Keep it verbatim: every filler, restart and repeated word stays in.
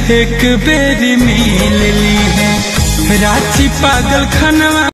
एक बेरी मिल ली है रांची पागल खानवा।